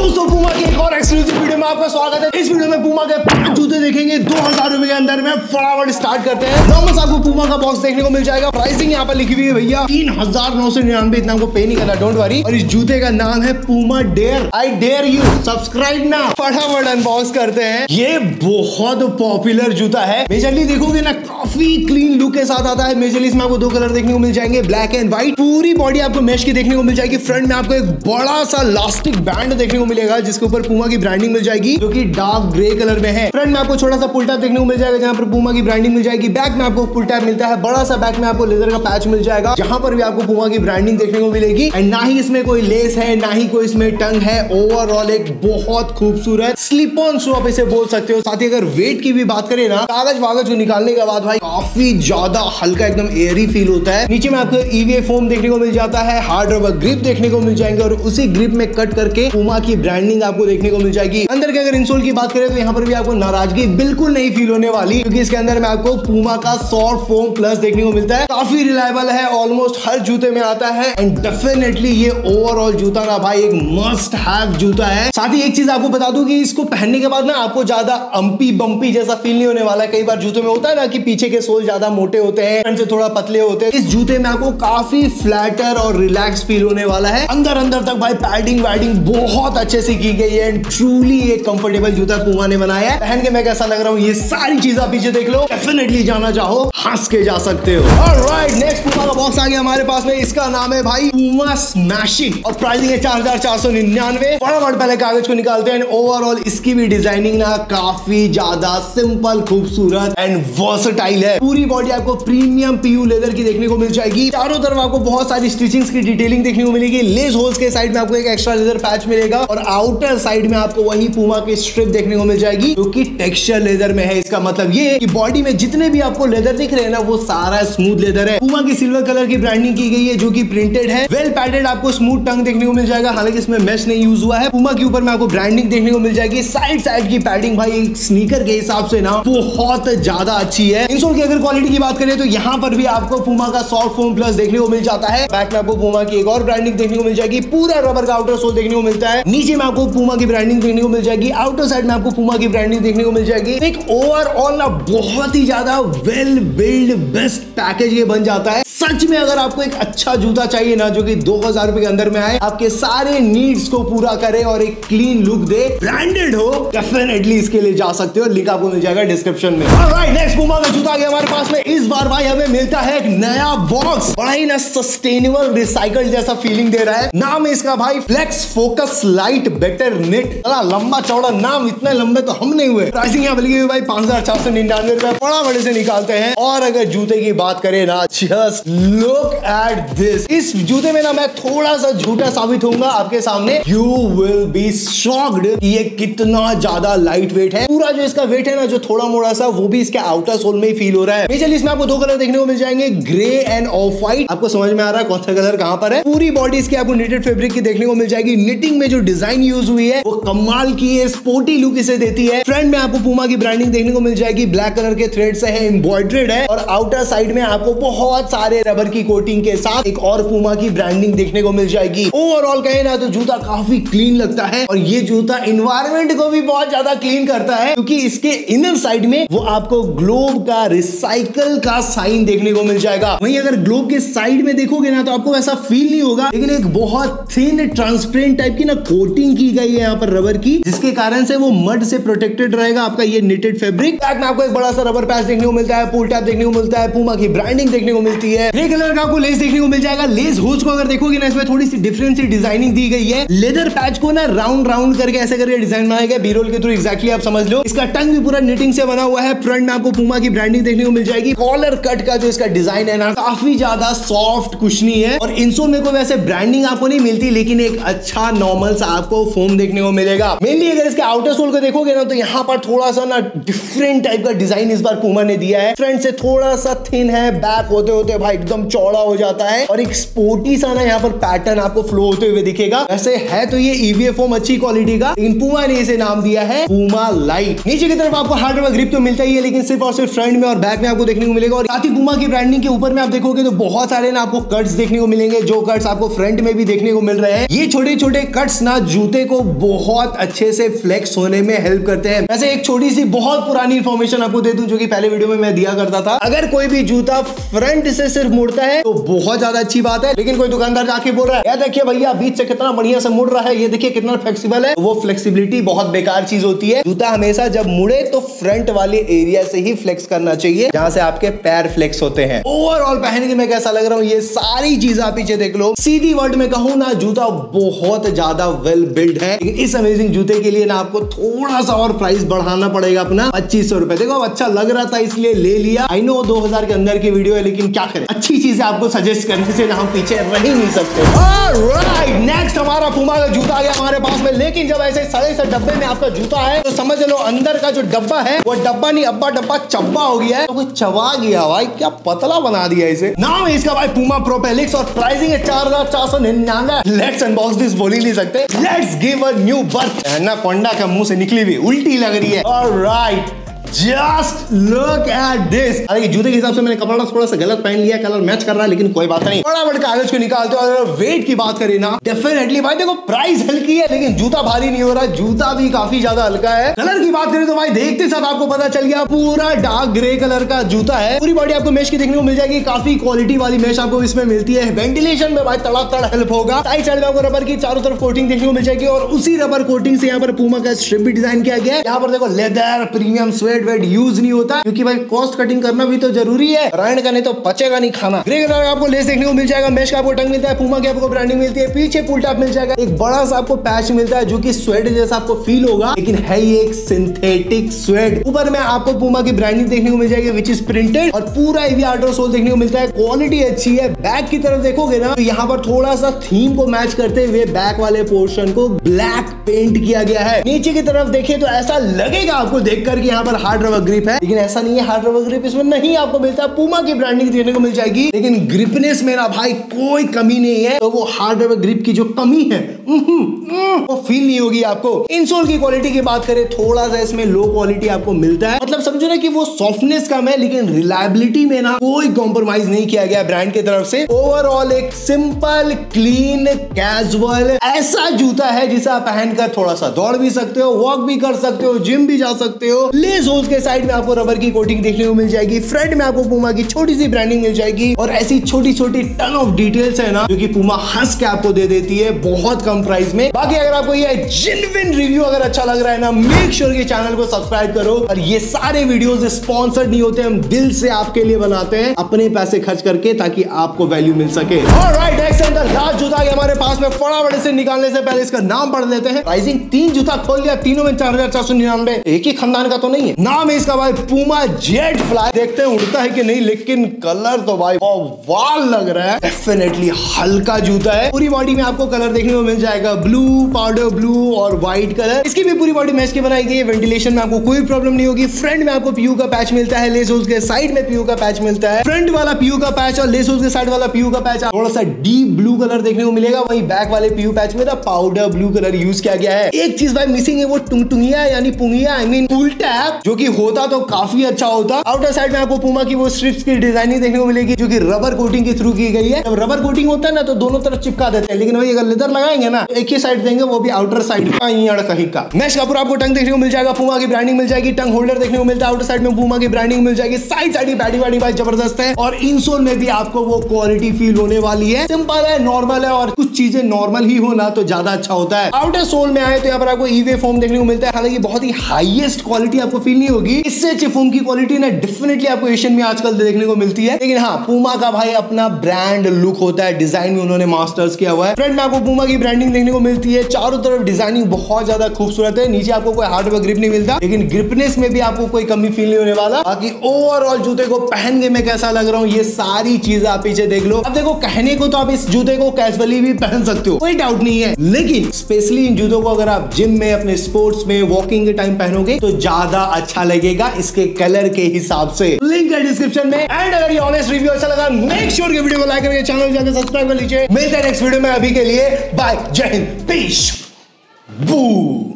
दोस्तों पूमा के एक और एक्सक्लूसिव वीडियो में आपका स्वागत है। इस वीडियो में पूमा के 5 जूते देखेंगे 2000 रुपए के अंदर में। फटाफट स्टार्ट करते हैं। नॉर्मल आपको पूमा का बॉक्स देखने को मिल जाएगा। प्राइसिंग यहाँ पर लिखी हुई है भैया 3999, इतना आपको पे नहीं करना, डोंट वरी। और इस जूते का नाम है Puma dare. I dare you subscribe ना। फटाफट अनबॉक्स करते हैं। ये बहुत पॉपुलर जूता है। मेजरली देखोगे ना काफी क्लीन लुक के साथ आता है। मेजरली इसमें आपको 2 कलर देखने को मिल जाएंगे, ब्लैक एंड व्हाइट। पूरी बॉडी आपको मेश की देखने को मिल जाएगी। फ्रंट में आपको एक बड़ा सा लास्टिक बैंड देखने को मिलेगा जिसके ऊपर पूमा की ब्रांडिंग मिल जाएगी जो कि डार्क ग्रे कलर में है। फ्रंट में आपको छोटा सा पुल टैप देखने को मिल जाएगा जहां पर पूमा की ब्रांडिंग मिल जाएगी। बैक में आपको पुल टैप मिलता है, बड़ा सा बैक में आपको लेदर का पैच मिल जाएगा जहां पर भी आपको पूमा की ब्रांडिंग देखने को मिलेगी। एंड ना ही इसमें कोई लेस है, ना ही कोई इसमें टंग है। ओवरऑल एक बहुत खूबसूरत स्लिप ऑन शू आप इसे बोल सकते हो। साथ ही अगर वेट की भी बात करें ना, कागज वागज को निकालने के बाद भाई काफी ज्यादा हल्का एकदम एयरी फील होता है। नीचे में आपको EVA फोम देखने को मिल जाता है, हार्ड रबर ग्रिप देखने को मिल जाएंगे और उसी ग्रिप में कट करके पूमा की ब्रांडिंग आपको देखने को मिल जाएगी। अंदर के अगर इंसोल की बात करें तो यहाँ पर भी आपको नाराजगी बिल्कुल नहीं फील होने वाली क्योंकि इसके अंदर में आपको पूमा का सॉफ्ट फोम प्लस देखने को मिलता है। काफी रिलायबल है, ऑलमोस्ट हर जूते में आता है। एंड डेफिनेटली ये ओवरऑल जूता ना भाई एक मस्ट हैव जूता है। साथ ही एक चीज आपको बता दूं कि इसको पहनने के बाद ना आपको ज्यादा अम्पी बम्पी जैसा फील नहीं होने वाला है। कई बार जूते में होता है ना कि पीछे के सोल ज्यादा मोटे होते हैं, फ्रंट से थोड़ा पतले होते हैं। इस जूते में आपको काफी फ्लैटर और रिलैक्स फील होने वाला है। अंदर तक भाई पैडिंग वैडिंग बहुत अच्छे से की गई है। ट्रूली एक कंफर्टेबल जूता पूमा ने बनाया है। पहन के मैं कैसा लग रहा हूँ ये सारी चीज आप पीछे देख लो। डेफिनेटली जाना चाहो हंस के जा सकते हो। ऑलराइट, नेक्स्ट पूमा का बॉक्स आ गया हमारे पास में। इसका नाम है भाई पूमा स्मैशिंग और प्राइसिंग है 4499। फटाफट पहले कागज को निकालते हैं। ओवरऑल इसकी भी डिजाइनिंग ना काफी ज्यादा सिंपल, खूबसूरत एंड वर्सेटाइल है। पूरी बॉडी आपको प्रीमियम PU लेदर की देखने को मिल जाएगी। चारों तरफ आपको बहुत सारी स्टिचिंग्स की डिटेलिंग देखने को मिलेगी। लेस होल्स के साइड में आपको एक एक्स्ट्रा लेदर पैच मिलेगा और आउटर साइड में आपको वही पूमा की स्ट्रिप देखने को मिल जाएगी जो कि टेक्सचर लेदर में है। इसका मतलब ये कि बॉडी में जितने भी आपको लेदर दिख रहे हैं ना वो सारा स्मूथ लेदर है। पूमा की सिल्वर कलर की ब्रांडिंग की गई है जो कि प्रिंटेड है। वेल पैडेड आपको स्मूथ टंग देखने को मिल जाएगा, हालांकि इसमें मेश नहीं यूज हुआ है। पूमा के ऊपर में आपको ब्रांडिंग देखने को मिल जाएगी। साइड की पैडिंग भाई एक स्नीकर के हिसाब से ना बहुत ज्यादा अच्छी है। इंसोल की अगर क्वालिटी की बात करें तो यहाँ पर भी आपको पूमा का सॉफ्ट फोम प्लस देखने को मिल जाता है। बैक में आपको पूमा की एक और ब्रांडिंग देखने को मिल जाएगी। पूरा रबर का आउटर सोल देखने को मिलता है। नीचे में आपको पूमा की ब्रांडिंग देखने को मिल जाएगी। आउटर साइड में आपको पूमा की ब्रांडिंग देखने को मिल जाएगी। एक ओवरऑल ना बहुत ही ज्यादा वेल बिल्ड बेस्ट पैकेज ये बन जाता है। सच में अगर आपको एक अच्छा जूता चाहिए ना जो कि 2000 रुपए के अंदर में आए, आपके सारे नीड्स को पूरा करे और एक क्लीन लुक दे, ब्रांडेड हो, डेफिनेटली इसके लिए जा सकते हो। लिंक आपको मिल जाएगा डिस्क्रिप्शन में। ऑलराइट, नेक्स्ट पूमा का जूता आ गया हमारे पास में। इस बार भाई हमें मिलता है एक नया बॉक्स। बड़ा ही ना सस्टेनेबल रिसाइकल जैसा फीलिंग दे रहा है। नाम है इसका भाई flex focus light better knit. लंबा चौड़ा नाम, इतने लंबे तो हम नहीं हुए। प्राइसिंग यहाँ मिल गई भाई 5499 रुपए। बड़ा बड़े से निकालते हैं। और अगर जूते की बात करें ना, जस्ट लुक एट दिस। इस जूते में ना मैं थोड़ा सा झूठा साबित होऊंगा आपके सामने। यू विल बी शॉक्ड कि ये कितना ज्यादा लाइट वेट है। पूरा जो इसका वेट है ना जो थोड़ा मोड़ा सा, वो भी इसके आउटर सोल में ही फील हो रहा है। मेजरली इसमें आपको 2 कलर देखने को मिल जाएंगे, ग्रे एंड ऑफ व्हाइट। आपको समझ में आ रहा है कौन सा कलर कहां पर है। पूरी बॉडी इसकी आपको निटेड फैब्रिक की देखने को मिल जाएगी। निटिंग में जो डिजाइन यूज हुई है वो कमाल की है, स्पोर्टी लुक इसे देती है। फ्रंट में आपको पूमा की ब्रांडिंग देखने को मिल जाएगी। ब्लैक कलर के थ्रेड से है, एम्ब्रॉयडर्ड है। और आउटर साइड में आपको बहुत सारे रबर की कोटिंग के साथ एक और पूमा की ब्रांडिंग देखने को मिल जाएगी। ओवरऑल कहे ना तो जूता काफी क्लीन लगता है और ये जूता एनवायरनमेंट को भी बहुत ज्यादा क्लीन करता है क्योंकि इसके इनर साइड में वो आपको ग्लोब का रिसाइकल का साइन देखने को मिल जाएगा। वहीं अगर ग्लोब के साइड में देखोगे ना तो आपको ऐसा फील नहीं होगा, लेकिन एक बहुत थिन ट्रांसपेरेंट टाइप की ना कोटिंग की गई है यहाँ पर रबर की, जिसके कारण से वो मड से प्रोटेक्टेड रहेगा आपका ये निटेड फैब्रिक। बैक में आपको एक बड़ा सा रबर पैच देखने को मिलता है, पुल टैप देखने को मिलता है, पूमा की ब्रांडिंग देखने को मिलती है। ग्रे कलर का आपको लेस देखने को मिल जाएगा। लेस होल्स को अगर देखोगे ना इसमें थोड़ी सी डिफरेंट सी डिजाइनिंग दी गई है। लेदर पैच को ना राउंड करके ऐसे करके डिजाइन बनाया गया बीरोल के थ्रू। एग्जैक्टली आप समझ लो। इसका टंग भी पूरा निटिंग से बना हुआ है। फ्रंट में आपको पूमा की ब्रांडिंग देखने को मिल जाएगी। कॉलर कट का जो इसका डिजाइन है ना काफी ज्यादा सॉफ्ट कुशनी है। और इंसोल में कोई वैसे ब्रांडिंग आपको नहीं मिलती, लेकिन एक अच्छा नॉर्मल सा आपको फोम देखने को मिलेगा। मेनली अगर इसके आउटर सोल को देखोगे ना तो यहाँ पर थोड़ा सा ना डिफरेंट टाइप का डिजाइन इस बार पूमा ने दिया है। फ्रंट से थोड़ा सा थिन है, बैक होते होते भाई एकदम चौड़ा हो जाता है और एक स्पोर्टी सा ना यहाँ पर पैटर्न आपको फ्लो होते हुए दिखेगा। वैसे है तो ये EVA फोम अच्छी क्वालिटी का, लेकिन पूमा ने इसे नाम दिया है पूमा लाइट। नीचे की तरफ आपको हार्ड रबर ग्रिप तो मिलता ही है, लेकिन सिर्फ और सिर्फ फ्रंट में और बैक में आपको देखने को मिलेगा। और साथ ही पूमा की ब्रांडिंग के ऊपर में आप देखोगे तो बहुत सारे ना आपको कट्स देखने को मिलेंगे, जो कट्स आपको फ्रंट में भी देखने को मिल रहे हैं। ये छोटे छोटे कट्स ना जूते को बहुत अच्छे से फ्लेक्स होने में हेल्प करते हैं। वैसे एक छोटी सी बहुत पुरानी इंफॉर्मेशन आपको दे दूं, जो कि पहले वीडियो में मैं दिया करता था, अगर कोई भी जूता फ्रंट से सिर्फ मुड़ता है तो बहुत ज्यादा अच्छी बात है, लेकिन कोई दुकानदार जाके बोल रहा है यार देखिए भैया बीच से कितना बढ़िया से मुड़ रहा है, ये देखिए कितना फ्लेक्सिबल है, वो फ्लेक्सिबिलिटी बहुत बेकार चीज होती है। जूता हमेशा जब मुड़े तो फ्रंट वाले एरिया से ही फ्लेक्स करना चाहिए, जहां से आपके पैर फ्लेक्स होते हैं। ओवरऑल पहन के मैं कैसा लग रहा हूँ ये सारी चीज आप पीछे देख लो। सीधी वर्ड में कहूँ ना, जूता बहुत ज्यादा वेल बिल्ड है, लेकिन इस अमेजिंग जूते के लिए ना आपको थोड़ा सा और प्राइस बढ़ाना पड़ेगा अपना 2500 रुपए। देखो अब अच्छा लग रहा था इसलिए ले लिया। आई नो 2000 के अंदर की वीडियो है, लेकिन क्या करें, अच्छी चीजें आपको सजेस्ट करने से ना हम पीछे रह ही नहीं सकते। ऑलराइट, नेक्स्ट हमारा पूमा का जूता आ गया हमारे पास में, लेकिन जब ऐसे सड़े से डब्बे में आपका जूता है तो समझ लो अंदर का जो डब्बा है वो डब्बा नहीं अब्बा डब्बा चब्बा हो गया है, तो कोई चबा गया भाई, क्या पतला बना दिया इसे। नाम है इसका भाई पूमा प्रोपेलिक्स और प्राइसिंग है 4499। लेट्स अनबॉक्स दिस, बोल ही नहीं सकते। Let's give a new birth. ना कोंडा का मुंह से निकली हुई उल्टी लग रही है। Alright, just look at this. अरे जूते के हिसाब से मैंने कपड़ा थोड़ा सा गलत पहन लिया, कलर मैच कर रहा है, लेकिन कोई बात नहीं। फटाफट कागज को निकालते और वेट की बात करें ना, डेफिनेटली भाई देखो प्राइस हल्की है, लेकिन जूता भारी नहीं हो रहा, जूता भी काफी ज्यादा हल्का है। कलर की बात करें तो भाई देखते साथ आपको पता चल गया, पूरा डार्क ग्रे कलर का जूता है। पूरी बॉडी आपको मेश की देखने को मिल जाएगी, काफी क्वालिटी वाली मेश आपको इसमें मिलती है। वेंटिलेशन में भाई तड़ातड़ हेल्प होगा। साइड साइड में आपको रबर की चारों तरफ कोटिंग देखने को मिल जाएगी, और उसी रबर कोटिंग से यहाँ पर पूमा का स्ट्रिप भी डिजाइन किया गया है। यहाँ पर देखो leather premium sweat wet use नहीं होता, क्योंकि भाई कॉस्ट कटिंग करना भी तो जरूरी है, ब्रांड का नहीं तो पचेगा नहीं खाना। ग्रे कलर का आपको लेस देखने को मिल जाएगा, मेश का आपको टंग मिलता है, पूमा की आपको ब्रांडिंग मिलती है, पीछे पुल टैप मिल जाएगा, एक बड़ा सा आपको पैच मिलता है जो कि स्वेट जैसा आपको फील होगा, लेकिन है ये एक सिंथेटिक स्वेट। ऊपर में आपको पूमा की ब्रांडिंग देखने को मिल जाएगी विच इज प्रिंटेड, और पूरा EVA आउटर सोल देखने को मिलता है, क्वालिटी अच्छी है। बैक की तरफ देखोगे ना तो यहाँ पर थोड़ा सा थीम को मैच करते हुए बैक वाले पोर्शन को ब्लैक पेंट किया गया है। नीचे की तरफ देखिए तो ऐसा लगेगा आपको देखकर कि यहाँ पर हार्ड रबर ग्रिप है, लेकिन ऐसा नहीं है, हार्ड रबर ग्रिप इसमें नहीं आपको मिलता। पूमा की ब्रांडिंग देखने को मिल जाएगी, लेकिन ग्रिपनेस में ना भाई कोई कमी नहीं है, तो वो हार्ड रबर ग्रिप की जो कमी है वो फील नहीं होगी आपको। इंसोल की क्वालिटी की बात करें, थोड़ा सा इसमें लो क्वालिटी आपको मिलता है, मतलब समझो ना कि वो सॉफ्टनेस कम है, लेकिन रिलायबिलिटी में ना कोई कॉम्प्रोमाइज नहीं किया गया ब्रांड की तरफ से। ओवरऑल एक सिंपल क्लीन कैजुअल ऐसा जूता है जिसे आप पहनकर थोड़ा सा दौड़ भी सकते हो, वॉक भी कर सकते हो, जिम भी जा सकते हो। लेस होल्स के साइड में आपको रबर की कोटिंग देखने को मिल जाएगी, फ्रंट में आपको पूमा की छोटी सी ब्रांडिंग मिल जाएगी, और ऐसी छोटी छोटी टन ऑफ डिटेल्स है ना जो कि पूमा हंस के आपको दे देती है बहुत कम प्राइस में। बाकी अगर आपको ये जेन्युइन रिव्यू अगर अच्छा लग रहा है ना, मेक श्योर कि चैनल को सब्सक्राइब करो। और ये सारे वीडियोस स्पॉन्सर्ड नहीं होते, हम दिल से आपके लिए बनाते हैं, अपने पैसे खर्च करके, ताकि आपको वैल्यू मिल सके। Alright, next and the last जूता हमारे पास में, फटाफट से निकालने से पहले इसका नाम पढ़ लेते हैं। प्राइसिंग 3 जूता खोल लिया, तीनों में 4499, एक ही खानदान का तो नहीं है। नाम है इसका भाई पूमा जेट फ्लाई। देखते हैं उड़ता है कि नहीं, लेकिन कलर तो भाई वाल लग रहा है। डेफिनेटली हल्का जूता है। पूरी बॉडी में आपको कलर देखने को मिल जाएगा, ब्लू, पाउडर ब्लू और व्हाइट कलर। इसकी भी पूरी बॉडी मैच की बनाई गई है, वेंटिलेशन में आपको कोई प्रॉब्लम नहीं होगी। फ्रंट में आपको पीयू का पैच मिलता है, लेस होल्स के साइड में पीयू का पैच मिलता है। फ्रंट वाला पीयू का पैच और लेस होल्स के साइड वाला पीयू का पैच थोड़ा सा डीप ब्लू कलर देखने को मिलेगा, वही बैक वाले पीयू पैच में पाउडर ब्लू कलर यूज किया गया है। एक चीज भाई मिसिंग है, वो टुंगटुंगिया यानी पुंगिया, आई मीन पुल टैप, जो कि होता तो काफी अच्छा होता। आउटर साइड में आपको पूमा की वो स्ट्रिप्स की डिजाइनिंग देखने को मिलेगी, जो कि रबर कोटिंग के थ्रू की गई है। जब रबर कोटिंग होता है ना तो दोनों तरफ चिपका देते हैं, लेकिन वही अगर लेदर लगाएंगे ना तो एक ही साइड देंगे, वो भी आउटर साइड का कहीं का। मैश का पूरा आपको टंग देखने को मिल जाएगा, पूमा की ब्रांडिंग मिल जाएगी, टंग होल्डर देखने को मिलता है, आउटर साइड में पूमा की ब्रांडिंग मिल जाएगी, साइड साइड की बैडी वाडी भाई जबरदस्त है, और इंसोल में भी आपको वो क्वालिटी फील होने वाली है। सिंपल है, नॉर्मल है, और कुछ चीजें नॉर्मल ही हो ना तो ज्यादा अच्छा होता है। आउटर सोल में आए तो यहाँ पर आपको EVA फोम देखने को मिलता है, हालांकि बहुत ही हाईएस्ट क्वालिटी आपको फील नहीं होगी, इससे अच्छी फोम की क्वालिटी ना डेफिनेटली आपको एशियन में आजकल देखने को मिलती है। लेकिन हाँ, पूमा का भाई अपना ब्रांड लुक होता है, डिजाइन में उन्होंने मास्टर्स किया हुआ है। फ्रंट में आपको पूमा की ब्रांडिंग देखने को मिलती है, चारों तरफ डिजाइनिंग बहुत ज्यादा खूबसूरत है। नीचे आपको कोई हार्ड ग्रिप नहीं मिलता, लेकिन ग्रिपनेस में भी आपको कोई कमी फील नहीं होने वाला। बाकी ओवरऑल जूते को पहन के मैं कैसा लग रहा हूँ, ये सारी चीजें आप पीछे देख लो। अब देखो, कहने को तो आप इस जूते को कैजुअली भी पहन सकते हो, कोई डाउट नहीं है, लेकिन स्पेशली इन जूतों को अगर आप जिम में, अपने स्पोर्ट्स में, वॉकिंग के टाइम पहनोगे तो ज्यादा अच्छा अच्छा लगेगा इसके कलर के हिसाब से। लिंक है डिस्क्रिप्शन में। एंड अगर ये ऑनेस्ट रिव्यू अच्छा लगा मेक श्योर कि वीडियो को लाइक करके चैनल जाकर सब्सक्राइब कर लीजिए। मिलते हैं नेक्स्ट वीडियो में। अभी के लिए बाय, जय हिंद, पीस, बू।